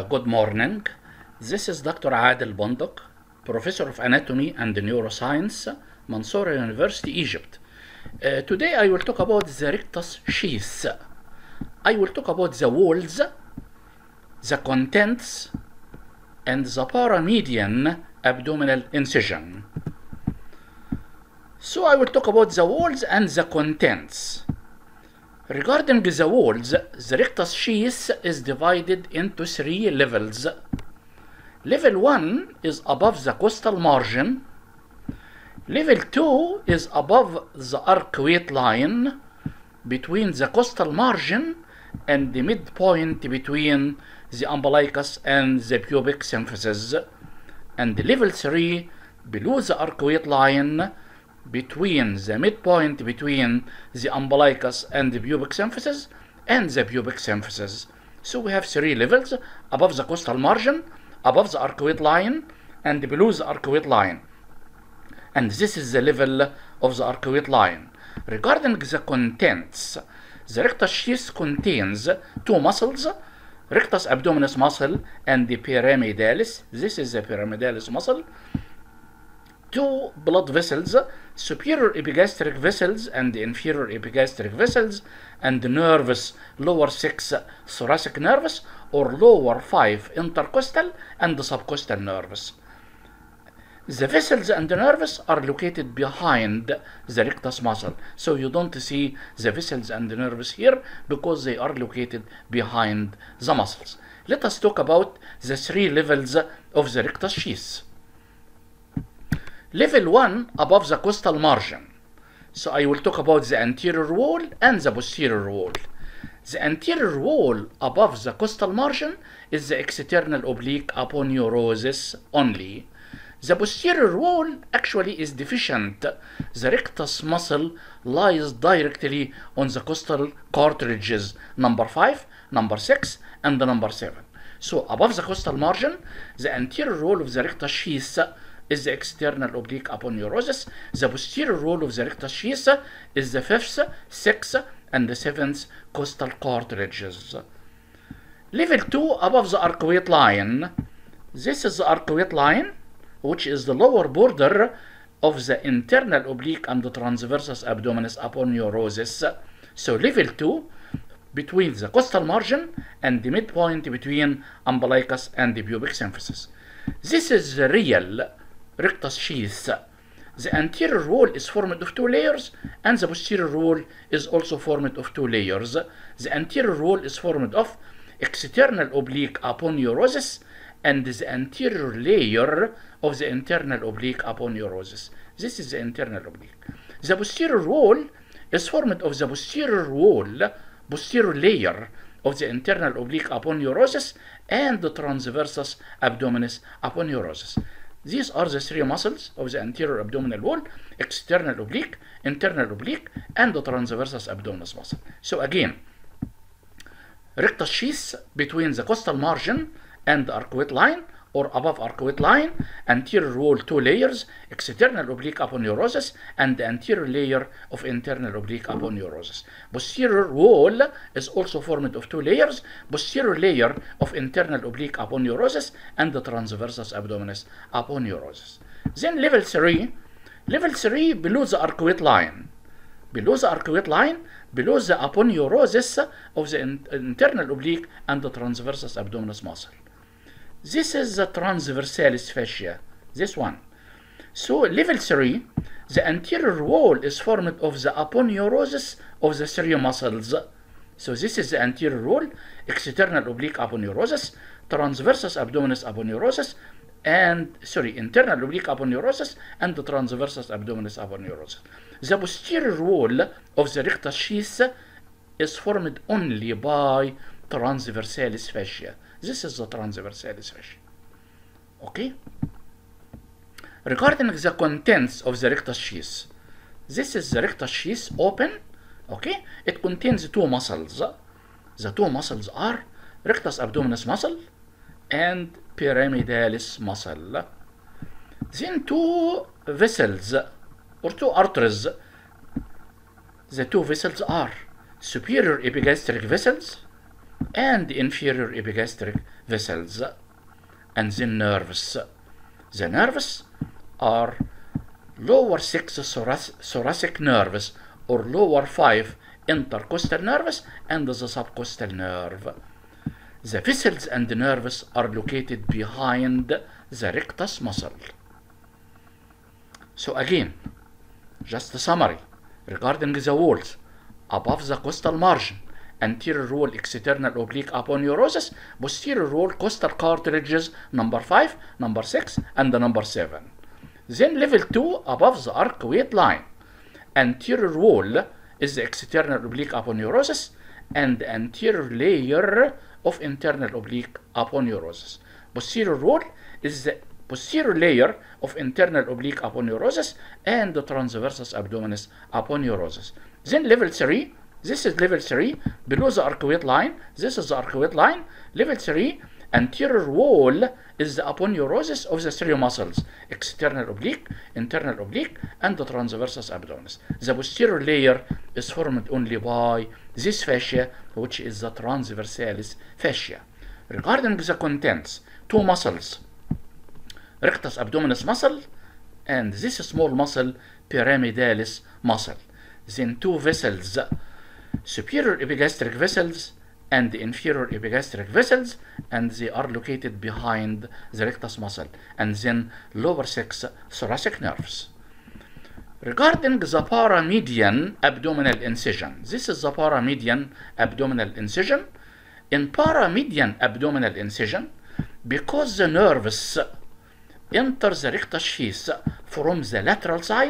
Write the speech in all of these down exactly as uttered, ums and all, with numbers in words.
good morning. This is Doctor Adel Bondok, Professor of Anatomy and Neuroscience, Mansoura University, Egypt. Uh, today I will talk about the rectus sheath. I will talk about the walls, the contents, and the paramedian abdominal incision. So I will talk about the walls and the contents. Regarding the walls, the rectus sheath is divided into three levels. Level one is above the costal margin. Level two is above the arcuate line between the costal margin and the midpoint between the umbilicus and the pubic symphysis. And level three below the arcuate line between the midpoint between the umbilicus and the pubic symphysis and the pubic symphysis. So we have three levels: above the costal margin, above the arcuate line, and below the arcuate line. And this is the level of the arcuate line. Regarding the contents, the rectus sheath contains two muscles, rectus abdominis muscle and the pyramidalis. This is the pyramidalis muscle. Two blood vessels, superior epigastric vessels and inferior epigastric vessels, and nerves, lower six thoracic nerves or lower five intercostal and subcostal nerves. The vessels and the nerves are located behind the rectus muscle, so you don't see the vessels and the nerves here because they are located behind the muscles. Let us talk about the three levels of the rectus sheath. Level one, above the costal margin. So I will talk about the anterior wall and the posterior wall. The anterior wall above the costal margin is the external oblique aponeurosis only. The posterior wall actually is deficient. The rectus muscle lies directly on the costal cartilages number five, number six, and the number seven. So above the costal margin, the anterior wall of the rectus sheath is the external oblique aponeurosis. The posterior wall of the rectus sheath is the fifth, sixth, and the seventh costal cartilages. Level two, above the arcuate line. This is the arcuate line, which is the lower border of the internal oblique and the transversus abdominis aponeurosis. So level two, between the costal margin and the midpoint between umbilicus and the pubic symphysis. This is the real rectus sheath. The anterior wall is formed of two layers, and the posterior wall is also formed of two layers. The anterior wall is formed of external oblique aponeurosis and the anterior layer of the internal oblique aponeurosis. This is the internal oblique. The posterior wall is formed of the posterior wall, posterior layer of the internal oblique aponeurosis and the transversus abdominis aponeurosis. These are the three muscles of the anterior abdominal wall: external oblique, internal oblique, and the transversus abdominis muscle. So again, rectus sheath between the costal margin and the arcuate line or above arcuate line, anterior wall two layers, external oblique aponeurosis and the anterior layer of internal oblique aponeurosis. Posterior wall is also formed of two layers, posterior layer of internal oblique aponeurosis and the transversus abdominis aponeurosis. Then level three, level three below the arcuate line. Below the arcuate line, below the aponeurosis of the in internal oblique and the transversus abdominis muscle. This is the transversalis fascia, this one. So level three, the anterior wall is formed of the aponeurosis of the three muscles. So this is the anterior wall, external oblique aponeurosis, transversus abdominis aponeurosis, and sorry, internal oblique aponeurosis and the transversus abdominis aponeurosis. The posterior wall of the rectus sheath is formed only by transversalis fascia. This is the transversalis fascia. Okay? Regarding the contents of the rectus sheath, this is the rectus sheath open. Okay? It contains two muscles. The two muscles are rectus abdominis muscle and pyramidalis muscle. Then two vessels or two arteries. The two vessels are superior epigastric vessels and inferior epigastric vessels, and then nerves. The nerves are lower six thorac thoracic nerves or lower five intercostal nerves and the subcostal nerve. The vessels and the nerves are located behind the rectus muscle. So again, just a summary regarding the walls: above the costal margin, anterior wall external oblique aponeurosis, posterior wall costal cartilages number five, number six, and the number seven. Then level two, above the arcuate line, anterior wall is the external oblique aponeurosis and the anterior layer of internal oblique aponeurosis. Posterior wall is the posterior layer of internal oblique aponeurosis and the transversus abdominis aponeurosis. Then level three, this is level three, below the arcuate line, this is the arcuate line. Level three, anterior wall is the aponeurosis of the three muscles: external oblique, internal oblique, and the transversus abdominis. The posterior layer is formed only by this fascia, which is the transversalis fascia. Regarding the contents, two muscles, rectus abdominis muscle and this small muscle, pyramidalis muscle. Then two vessels, superior epigastric vessels and the inferior epigastric vessels, and they are located behind the rectus muscle, and then lower six thoracic nerves. Regarding the paramedian abdominal incision, this is the paramedian abdominal incision. In paramedian abdominal incision, because the nerves enter the rectus sheath from the lateral side,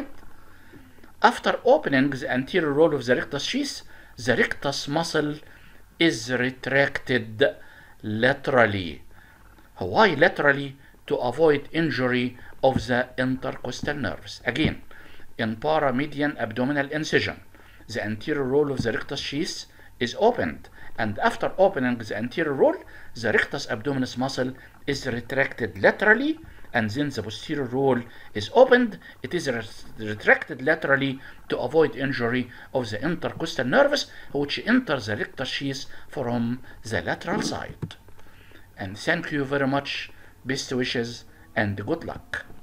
after opening the anterior wall of the rectus sheath, the rectus muscle is retracted laterally. Why laterally? To avoid injury of the intercostal nerves. Again, in paramedian abdominal incision, the anterior wall of the rectus sheath is opened, and after opening the anterior wall, the rectus abdominis muscle is retracted laterally, and then the posterior wall is opened. It is retracted laterally to avoid injury of the intercostal nerves, which enter the rectus sheath from the lateral side. And thank you very much. Best wishes and good luck.